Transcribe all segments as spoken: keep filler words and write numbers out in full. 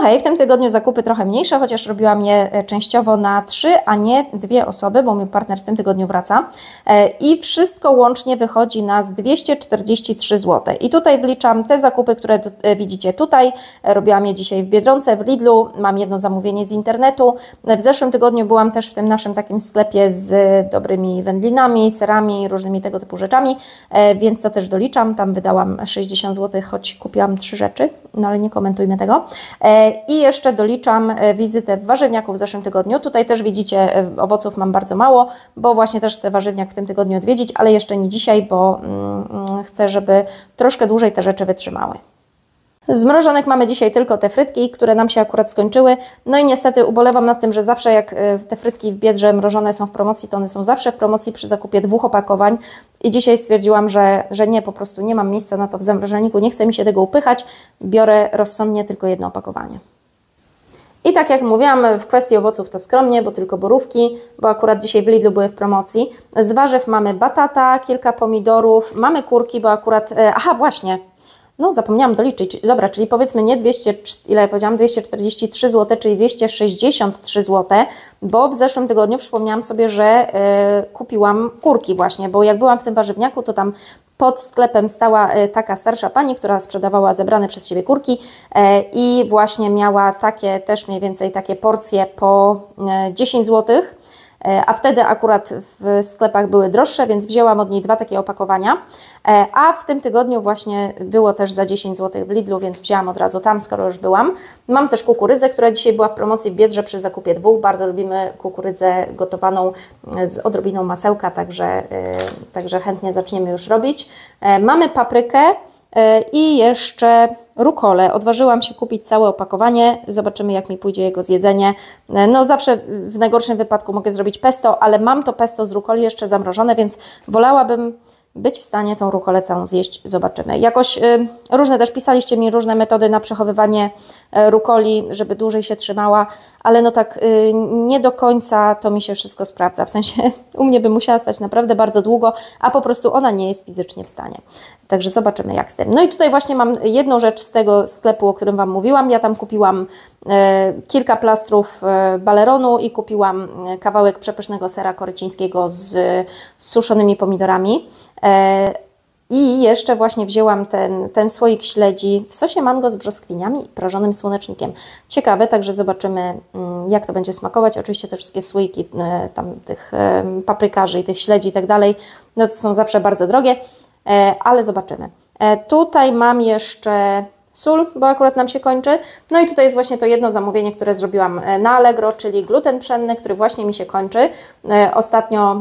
hej, w tym tygodniu zakupy trochę mniejsze, chociaż robiłam je częściowo na trzy, a nie dwie osoby, bo mój partner w tym tygodniu wraca. I wszystko łącznie wychodzi nas dwieście czterdzieści trzy złote. I tutaj wliczam te zakupy, które widzicie tutaj. Robiłam je dzisiaj w Biedronce, w Lidlu, mam jedno zamówienie z internetu. W zeszłym tygodniu byłam też w tym naszym takim sklepie z dobrymi wędlinami, serami, różnymi tego typu rzeczami, więc to też doliczam. Tam wydałam sześćdziesiąt złotych, choć kupiłam trzy rzeczy, no ale nie komentujmy tego. I jeszcze doliczam wizytę w warzywniaku w zeszłym tygodniu. Tutaj też widzicie, owoców mam bardzo mało, bo właśnie też chcę warzywniak w tym tygodniu odwiedzić, ale jeszcze nie dzisiaj, bo mm, chcę, żeby troszkę dłużej te rzeczy wytrzymały. Z mrożonek mamy dzisiaj tylko te frytki, które nam się akurat skończyły. No i niestety ubolewam nad tym, że zawsze jak te frytki w Biedrze mrożone są w promocji, to one są zawsze w promocji przy zakupie dwóch opakowań. I dzisiaj stwierdziłam, że, że nie, po prostu nie mam miejsca na to w zamrażalniku, nie chce mi się tego upychać. Biorę rozsądnie tylko jedno opakowanie. I tak jak mówiłam, w kwestii owoców to skromnie, bo tylko borówki, bo akurat dzisiaj w Lidlu były w promocji. Z warzyw mamy batata, kilka pomidorów, mamy kurki, bo akurat... Aha, właśnie... No, zapomniałam doliczyć. Dobra, czyli powiedzmy nie dwieście, ile ja powiedziałam, dwieście czterdzieści trzy złote, czyli dwieście sześćdziesiąt trzy złote, bo w zeszłym tygodniu przypomniałam sobie, że y, kupiłam kurki właśnie, bo jak byłam w tym warzywniaku, to tam pod sklepem stała y, taka starsza pani, która sprzedawała zebrane przez siebie kurki y, i właśnie miała takie też mniej więcej takie porcje po y, dziesięć złotych. A wtedy akurat w sklepach były droższe, więc wzięłam od niej dwa takie opakowania. A w tym tygodniu właśnie było też za dziesięć złotych w Lidlu, więc wzięłam od razu tam, skoro już byłam. Mam też kukurydzę, która dzisiaj była w promocji w Biedrze przy zakupie dwóch. Bardzo lubimy kukurydzę gotowaną z odrobiną masełka, także, także chętnie zaczniemy już robić. Mamy paprykę i jeszcze rukolę. Odważyłam się kupić całe opakowanie. Zobaczymy, jak mi pójdzie jego zjedzenie. No zawsze w najgorszym wypadku mogę zrobić pesto, ale mam to pesto z rukoli jeszcze zamrożone, więc wolałabym być w stanie tą rukolę całą zjeść. Zobaczymy. Jakoś y, różne też pisaliście mi różne metody na przechowywanie y, rukoli, żeby dłużej się trzymała, ale no tak y, nie do końca to mi się wszystko sprawdza. W sensie u mnie by musiała stać naprawdę bardzo długo, a po prostu ona nie jest fizycznie w stanie. Także zobaczymy, jak z tym. No i tutaj właśnie mam jedną rzecz z tego sklepu, o którym Wam mówiłam. Ja tam kupiłam y, kilka plastrów y, baleronu i kupiłam y, kawałek przepysznego sera korycińskiego z, z suszonymi pomidorami. I jeszcze właśnie wzięłam ten, ten słoik śledzi w sosie mango z brzoskwiniami i prażonym słonecznikiem. Ciekawe, także zobaczymy, jak to będzie smakować. Oczywiście te wszystkie słoiki tam tych paprykarzy i tych śledzi i tak dalej, no to są zawsze bardzo drogie, ale zobaczymy. Tutaj mam jeszcze sól, bo akurat nam się kończy. No i tutaj jest właśnie to jedno zamówienie, które zrobiłam na Allegro, czyli gluten pszenny, który właśnie mi się kończy. Ostatnio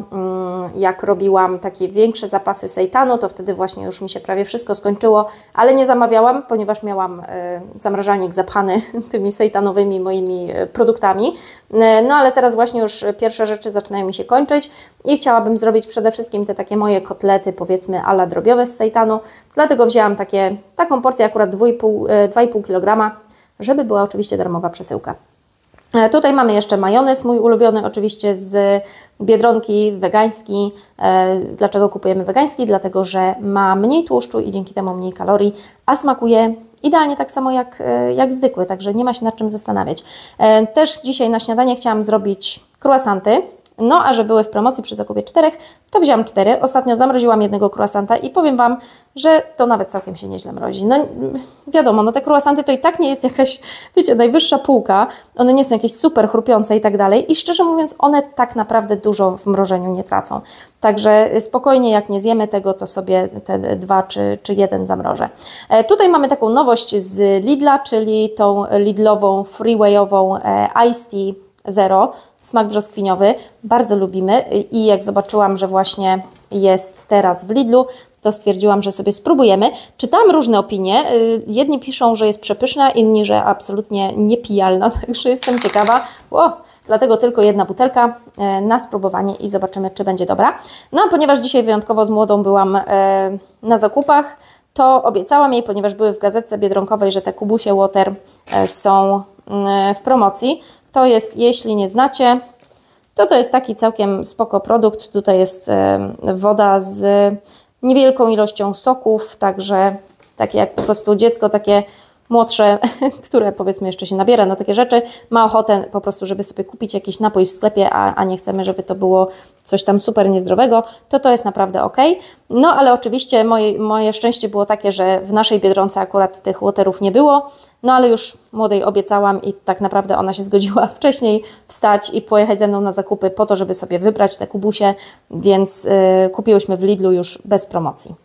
jak robiłam takie większe zapasy sejtanu, to wtedy właśnie już mi się prawie wszystko skończyło, ale nie zamawiałam, ponieważ miałam zamrażalnik zapchany tymi sejtanowymi moimi produktami. No ale teraz właśnie już pierwsze rzeczy zaczynają mi się kończyć i chciałabym zrobić przede wszystkim te takie moje kotlety, powiedzmy a la drobiowe z sejtanu. Dlatego wzięłam takie, taką porcję akurat dwa i pół kilograma, żeby była oczywiście darmowa przesyłka. Tutaj mamy jeszcze majonez, mój ulubiony oczywiście z Biedronki, wegański. Dlaczego kupujemy wegański? Dlatego, że ma mniej tłuszczu i dzięki temu mniej kalorii, a smakuje idealnie tak samo jak, jak zwykły, także nie ma się nad czym zastanawiać. Też dzisiaj na śniadanie chciałam zrobić croissanty. No, a że były w promocji przy zakupie czterech, to wziąłam cztery. Ostatnio zamroziłam jednego croissanta i powiem Wam, że to nawet całkiem się nieźle mrozi. No wiadomo, no te croissanty to i tak nie jest jakaś, wiecie, najwyższa półka. One nie są jakieś super chrupiące i tak dalej. I szczerze mówiąc, one tak naprawdę dużo w mrożeniu nie tracą. Także spokojnie, jak nie zjemy tego, to sobie te dwa czy, czy jeden zamrożę. E, tutaj mamy taką nowość z Lidla, czyli tą Lidlową freewayową e, Iced Tea Zero. Smak brzoskwiniowy, bardzo lubimy i jak zobaczyłam, że właśnie jest teraz w Lidlu, to stwierdziłam, że sobie spróbujemy. Czytałam różne opinie, jedni piszą, że jest przepyszna, inni, że absolutnie niepijalna, także jestem ciekawa. O, dlatego tylko jedna butelka na spróbowanie i zobaczymy, czy będzie dobra. No a ponieważ dzisiaj wyjątkowo z młodą byłam na zakupach, to obiecałam jej, ponieważ były w gazetce biedronkowej, że te Kubusie Water są w promocji. To jest, jeśli nie znacie, to to jest taki całkiem spoko produkt. Tutaj jest woda z niewielką ilością soków, także takie jak po prostu dziecko takie młodsze, które powiedzmy jeszcze się nabiera na takie rzeczy, ma ochotę po prostu, żeby sobie kupić jakiś napój w sklepie, a, a nie chcemy, żeby to było coś tam super niezdrowego, to to jest naprawdę ok. No ale oczywiście moje, moje szczęście było takie, że w naszej Biedronce akurat tych waterów nie było, no ale już młodej obiecałam i tak naprawdę ona się zgodziła wcześniej wstać i pojechać ze mną na zakupy po to, żeby sobie wybrać te kubusie, więc yy, kupiłyśmy w Lidlu już bez promocji.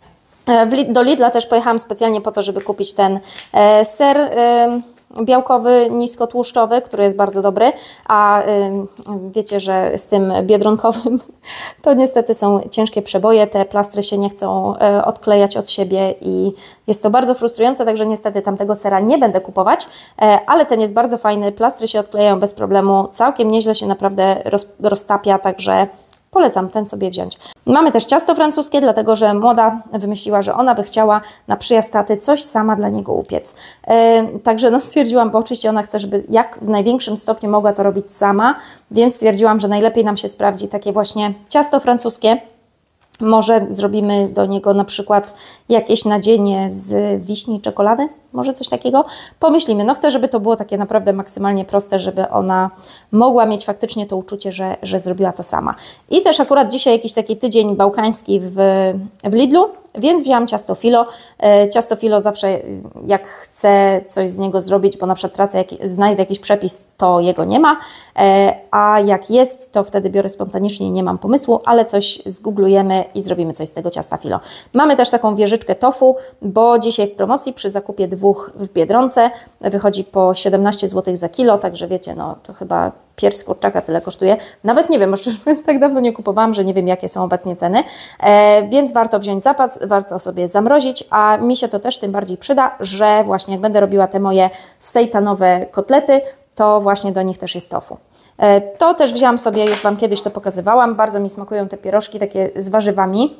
Do Lidla też pojechałam specjalnie po to, żeby kupić ten e, ser e, białkowy, niskotłuszczowy, który jest bardzo dobry, a e, wiecie, że z tym biedronkowym to niestety są ciężkie przeboje, te plastry się nie chcą e, odklejać od siebie i jest to bardzo frustrujące, także niestety tamtego sera nie będę kupować, e, ale ten jest bardzo fajny, plastry się odklejają bez problemu, całkiem nieźle się naprawdę roz, roztapia, także polecam ten sobie wziąć. Mamy też ciasto francuskie, dlatego że młoda wymyśliła, że ona by chciała na przyjazd taty coś sama dla niego upiec. Yy, także no stwierdziłam, bo oczywiście ona chce, żeby jak w największym stopniu mogła to robić sama, więc stwierdziłam, że najlepiej nam się sprawdzi takie właśnie ciasto francuskie. Może zrobimy do niego na przykład jakieś nadzienie z wiśni i czekolady, może coś takiego. Pomyślimy, no chcę, żeby to było takie naprawdę maksymalnie proste, żeby ona mogła mieć faktycznie to uczucie, że, że zrobiła to sama. I też akurat dzisiaj jakiś taki tydzień bałkański w, w Lidlu, więc wzięłam ciasto filo. E, ciasto filo zawsze jak chcę coś z niego zrobić, bo na przykład tracę, jak, znajdę jakiś przepis, to jego nie ma, e, a jak jest, to wtedy biorę spontanicznie, nie mam pomysłu, ale coś zgooglujemy i zrobimy coś z tego ciasta filo. Mamy też taką wieżyczkę tofu, bo dzisiaj w promocji przy zakupie dwóch w Biedronce wychodzi po siedemnaście złotych za kilo, także wiecie, no to chyba pierś z kurczaka tyle kosztuje. Nawet nie wiem, bo szczerze mówiąc tak dawno nie kupowałam, że nie wiem jakie są obecnie ceny, e, więc warto wziąć zapas, warto sobie zamrozić, a mi się to też tym bardziej przyda, że właśnie jak będę robiła te moje sejtanowe kotlety, to właśnie do nich też jest tofu. E, to też wzięłam sobie, już Wam kiedyś to pokazywałam, bardzo mi smakują te pierożki takie z warzywami.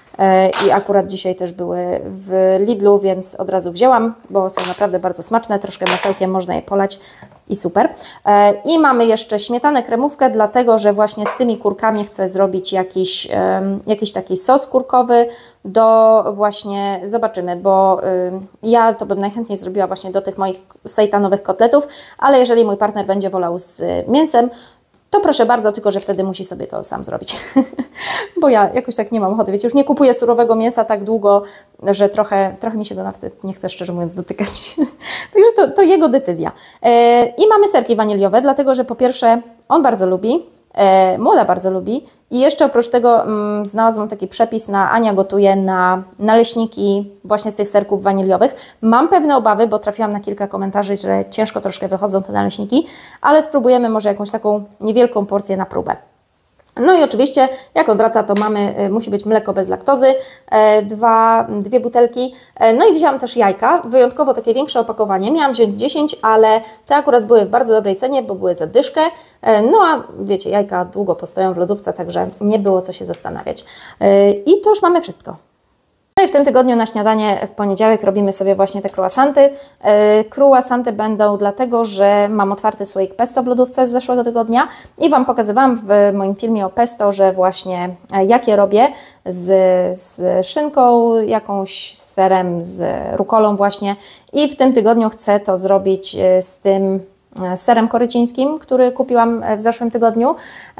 I akurat dzisiaj też były w Lidlu, więc od razu wzięłam, bo są naprawdę bardzo smaczne, troszkę masełkiem można je polać i super. I mamy jeszcze śmietanę kremówkę, dlatego że właśnie z tymi kurkami chcę zrobić jakiś, jakiś taki sos kurkowy do właśnie, zobaczymy, bo ja to bym najchętniej zrobiła właśnie do tych moich sejtanowych kotletów, ale jeżeli mój partner będzie wolał z mięsem, to proszę bardzo, tylko że wtedy musi sobie to sam zrobić. Bo ja jakoś tak nie mam ochoty. Wiecie, już nie kupuję surowego mięsa tak długo, że trochę, trochę mi się go nawet nie chce, szczerze mówiąc, dotykać. Także to, to jego decyzja. Yy, I mamy serki waniliowe, dlatego że po pierwsze on bardzo lubi, E, młoda bardzo lubi i jeszcze oprócz tego mm, znalazłam taki przepis na Ania gotuje na naleśniki właśnie z tych serków waniliowych. Mam pewne obawy, bo trafiłam na kilka komentarzy, że ciężko troszkę wychodzą te naleśniki, ale spróbujemy może jakąś taką niewielką porcję na próbę. No i oczywiście, jak on wraca, to mamy, y, musi być mleko bez laktozy, e, dwa, dwie butelki. E, no i wzięłam też jajka, wyjątkowo takie większe opakowanie. Miałam wziąć dziesięć, ale te akurat były w bardzo dobrej cenie, bo były za dyszkę. E, no a wiecie, jajka długo postoją w lodówce, także nie było co się zastanawiać. E, I to już mamy wszystko. No i w tym tygodniu na śniadanie w poniedziałek robimy sobie właśnie te croissanty. Croissanty będą dlatego, że mam otwarty słoik pesto w lodówce z zeszłego tygodnia i Wam pokazywałam w moim filmie o pesto, że właśnie jakie robię z, z szynką, jakąś z serem, z rukolą właśnie i w tym tygodniu chcę to zrobić z tym serem korycińskim, który kupiłam w zeszłym tygodniu,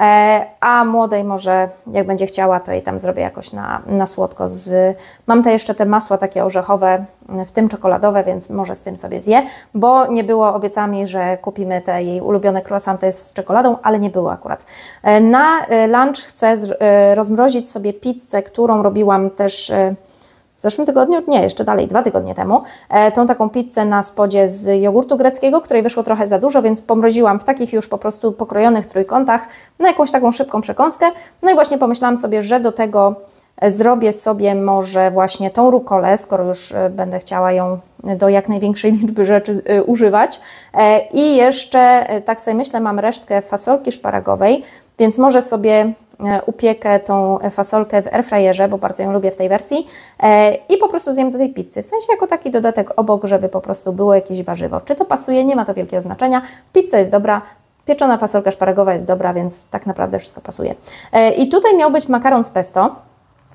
a młodej może jak będzie chciała, to jej tam zrobię jakoś na, na słodko. Z, mam te jeszcze te masła takie orzechowe, w tym czekoladowe, więc może z tym sobie zje, bo nie było, obiecała mi, że kupimy te jej ulubione croissanty z czekoladą, ale nie było akurat. Na lunch chcę rozmrozić sobie pizzę, którą robiłam też w zeszłym tygodniu, nie, jeszcze dalej, dwa tygodnie temu, e, tą taką pizzę na spodzie z jogurtu greckiego, której wyszło trochę za dużo, więc pomroziłam w takich już po prostu pokrojonych trójkątach na jakąś taką szybką przekąskę. No i właśnie pomyślałam sobie, że do tego zrobię sobie może właśnie tą rukolę, skoro już będę chciała ją do jak największej liczby rzeczy y, używać. E, I jeszcze, y, tak sobie myślę, mam resztkę fasolki szparagowej, więc może sobie upiekę tą fasolkę w airfryerze, bo bardzo ją lubię w tej wersji e, i po prostu zjem do tej pizzy. W sensie jako taki dodatek obok, żeby po prostu było jakieś warzywo. Czy to pasuje? Nie ma to wielkiego znaczenia. Pizza jest dobra, pieczona fasolka szparagowa jest dobra, więc tak naprawdę wszystko pasuje. E, I tutaj miał być makaron z pesto.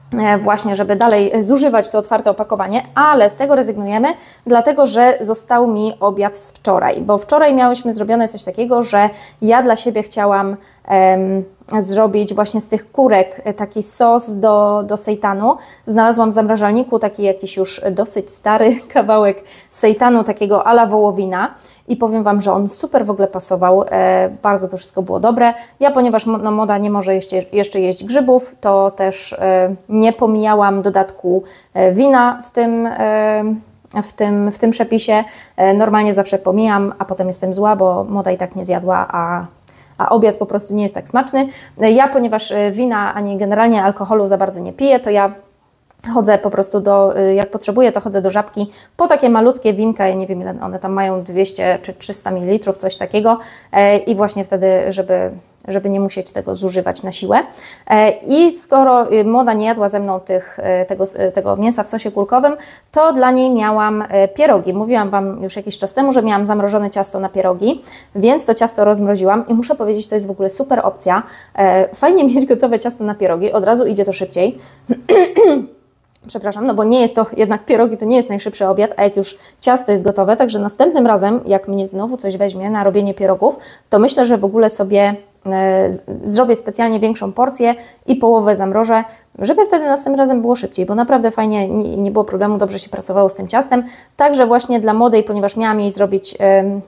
właśnie, żeby dalej zużywać to otwarte opakowanie, ale z tego rezygnujemy, dlatego że został mi obiad z wczoraj, bo wczoraj miałyśmy zrobione coś takiego, że ja dla siebie chciałam em, zrobić właśnie z tych kurek taki sos do, do sejtanu. Znalazłam w zamrażalniku taki jakiś już dosyć stary kawałek sejtanu, takiego a la wołowina i powiem Wam, że on super w ogóle pasował, e, bardzo to wszystko było dobre. Ja, ponieważ no, moda nie może jeszcze, jeszcze jeść grzybów, to też e, nie pomijałam dodatku e, wina w tym e, W tym, w tym przepisie. Normalnie zawsze pomijam, a potem jestem zła, bo moda i tak nie zjadła, a, a obiad po prostu nie jest tak smaczny. Ja, ponieważ wina ani generalnie alkoholu za bardzo nie piję, to ja chodzę po prostu do, jak potrzebuję, to chodzę do Żabki po takie malutkie winka, ja nie wiem ile one tam mają, dwieście czy trzysta mililitrów, coś takiego i właśnie wtedy, żeby żeby nie musieć tego zużywać na siłę. I skoro moda nie jadła ze mną tych, tego, tego mięsa w sosie kurkowym, to dla niej miałam pierogi. Mówiłam Wam już jakiś czas temu, że miałam zamrożone ciasto na pierogi, więc to ciasto rozmroziłam i muszę powiedzieć, to jest w ogóle super opcja. Fajnie mieć gotowe ciasto na pierogi, od razu idzie to szybciej. Przepraszam, no bo nie jest to, jednak pierogi to nie jest najszybszy obiad, a jak już ciasto jest gotowe, także następnym razem, jak mnie znowu coś weźmie na robienie pierogów, to myślę, że w ogóle sobie zrobię specjalnie większą porcję i połowę zamrożę, żeby wtedy następnym razem było szybciej, bo naprawdę fajnie, nie, nie było problemu, dobrze się pracowało z tym ciastem. Także właśnie dla młodej, ponieważ miałam jej zrobić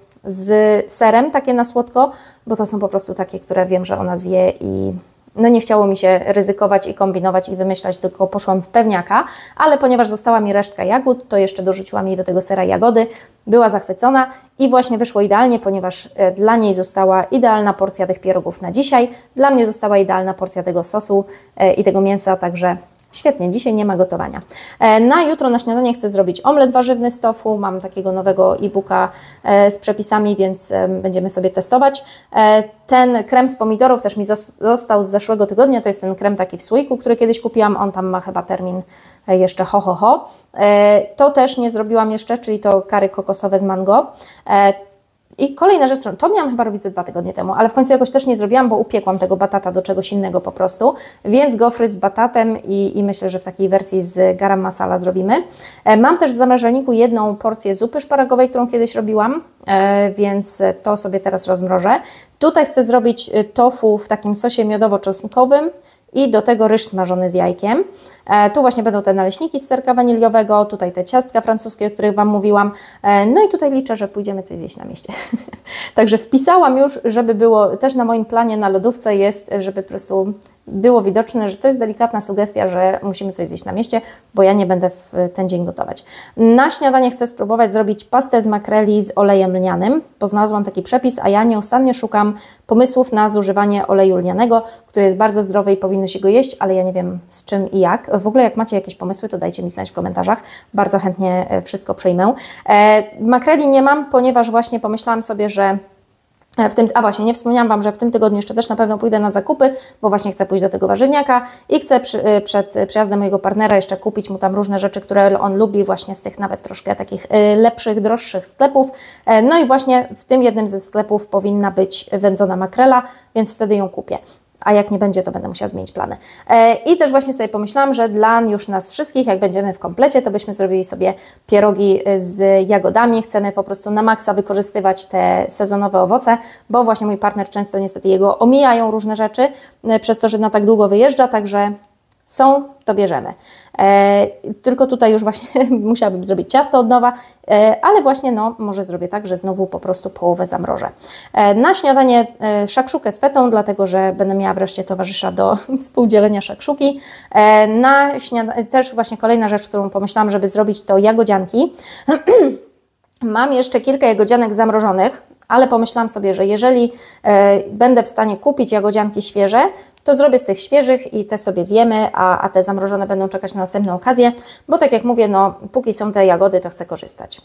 z serem takie na słodko, bo to są po prostu takie, które wiem, że ona zje i no nie chciało mi się ryzykować i kombinować i wymyślać, tylko poszłam w pewniaka, ale ponieważ została mi resztka jagód, to jeszcze dorzuciłam jej do tego sera jagody, była zachwycona i właśnie wyszło idealnie, ponieważ dla niej została idealna porcja tych pierogów na dzisiaj, dla mnie została idealna porcja tego sosu i tego mięsa, także świetnie, dzisiaj nie ma gotowania. Na jutro na śniadanie chcę zrobić omlet warzywny z tofu. Mam takiego nowego e-booka z przepisami, więc będziemy sobie testować. Ten krem z pomidorów też mi został z zeszłego tygodnia. To jest ten krem taki w słoiku, który kiedyś kupiłam. On tam ma chyba termin jeszcze ho, ho, ho. To też nie zrobiłam jeszcze, czyli to kary kokosowe z mango. I kolejna rzecz, to miałam chyba robić ze dwa tygodnie temu, ale w końcu jakoś też nie zrobiłam, bo upiekłam tego batata do czegoś innego po prostu, więc gofry z batatem i, i myślę, że w takiej wersji z garam masala zrobimy. Mam też w zamrażalniku jedną porcję zupy szparagowej, którą kiedyś robiłam, więc to sobie teraz rozmrożę. Tutaj chcę zrobić tofu w takim sosie miodowo-czosnkowym i do tego ryż smażony z jajkiem. E, tu właśnie będą te naleśniki z serka waniliowego, tutaj te ciastka francuskie, o których Wam mówiłam. E, no i tutaj liczę, że pójdziemy coś zjeść na mieście. Także wpisałam już, żeby było, też na moim planie na lodówce jest, żeby po prostu było widoczne, że to jest delikatna sugestia, że musimy coś zjeść na mieście, bo ja nie będę w ten dzień gotować. Na śniadanie chcę spróbować zrobić pastę z makreli z olejem lnianym, bo znalazłam taki przepis, a ja nieustannie szukam pomysłów na zużywanie oleju lnianego, który jest bardzo zdrowy i powinno się go jeść, ale ja nie wiem z czym i jak. W ogóle jak macie jakieś pomysły, to dajcie mi znać w komentarzach. Bardzo chętnie wszystko przejmę. E, makreli nie mam, ponieważ właśnie pomyślałam sobie, że W tym, a właśnie, nie wspomniałam Wam, że w tym tygodniu jeszcze też na pewno pójdę na zakupy, bo właśnie chcę pójść do tego warzywniaka i chcę przy, przed przyjazdem mojego partnera jeszcze kupić mu tam różne rzeczy, które on lubi właśnie z tych nawet troszkę takich lepszych, droższych sklepów. No i właśnie w tym jednym ze sklepów powinna być wędzona makrela, więc wtedy ją kupię. A jak nie będzie, to będę musiała zmienić plany. I też właśnie sobie pomyślałam, że dla już nas wszystkich, jak będziemy w komplecie, to byśmy zrobili sobie pierogi z jagodami. Chcemy po prostu na maksa wykorzystywać te sezonowe owoce, bo właśnie mój partner często niestety jego omijają różne rzeczy, przez to, że na tak długo wyjeżdża, także są, to bierzemy. E, tylko tutaj już właśnie musiałabym zrobić ciasto od nowa, e, ale właśnie no, może zrobię tak, że znowu po prostu połowę zamrożę. E, na śniadanie e, szakszukę z fetą, dlatego że będę miała wreszcie towarzysza do współdzielenia szakszuki. E, na śniadanie, też właśnie kolejna rzecz, którą pomyślałam, żeby zrobić, to jagodzianki. Mam jeszcze kilka jagodzianek zamrożonych, ale pomyślałam sobie, że jeżeli e, będę w stanie kupić jagodzianki świeże, to zrobię z tych świeżych i te sobie zjemy, a, a te zamrożone będą czekać na następną okazję, bo tak jak mówię, no póki są te jagody, to chcę korzystać.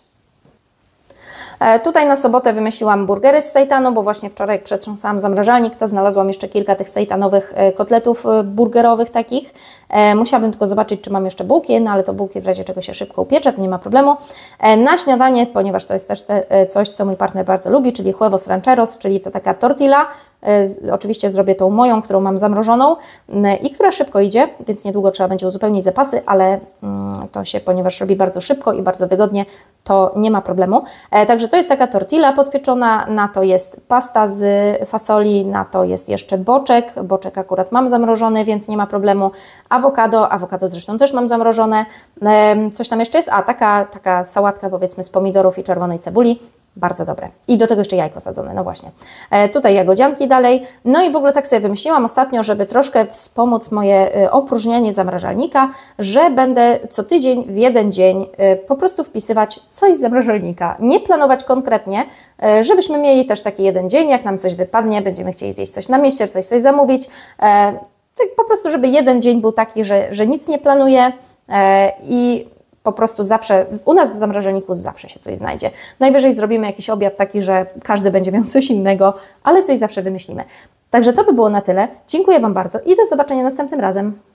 E, tutaj na sobotę wymyśliłam burgery z sejtanu, bo właśnie wczoraj jak przetrząsałam zamrażalnik, to znalazłam jeszcze kilka tych sejtanowych e, kotletów e, burgerowych takich. E, musiałabym tylko zobaczyć, czy mam jeszcze bułki, no ale to bułki w razie czego się szybko upiecze, to nie ma problemu. E, na śniadanie, ponieważ to jest też te, e, coś, co mój partner bardzo lubi, czyli huevos rancheros, czyli to taka tortilla Oczywiście zrobię tą moją, którą mam zamrożoną i która szybko idzie, więc niedługo trzeba będzie uzupełnić zapasy, ale to się, ponieważ robi bardzo szybko i bardzo wygodnie, to nie ma problemu. Także to jest taka tortilla podpieczona, na to jest pasta z fasoli, na to jest jeszcze boczek, boczek akurat mam zamrożony, więc nie ma problemu. Awokado, awokado zresztą też mam zamrożone. Coś tam jeszcze jest? A, taka, taka sałatka powiedzmy z pomidorów i czerwonej cebuli. Bardzo dobre. I do tego jeszcze jajko sadzone, no właśnie. E, tutaj jagodzianki dalej. No i w ogóle tak sobie wymyśliłam ostatnio, żeby troszkę wspomóc moje e, opróżnianie zamrażalnika, że będę co tydzień w jeden dzień e, po prostu wpisywać coś z zamrażalnika. Nie planować konkretnie, e, żebyśmy mieli też taki jeden dzień, jak nam coś wypadnie, będziemy chcieli zjeść coś na mieście, coś sobie zamówić. E, tak po prostu, żeby jeden dzień był taki, że, że nic nie planuję e, i po prostu zawsze, u nas w zamrażalniku zawsze się coś znajdzie. Najwyżej zrobimy jakiś obiad taki, że każdy będzie miał coś innego, ale coś zawsze wymyślimy. Także to by było na tyle. Dziękuję Wam bardzo i do zobaczenia następnym razem.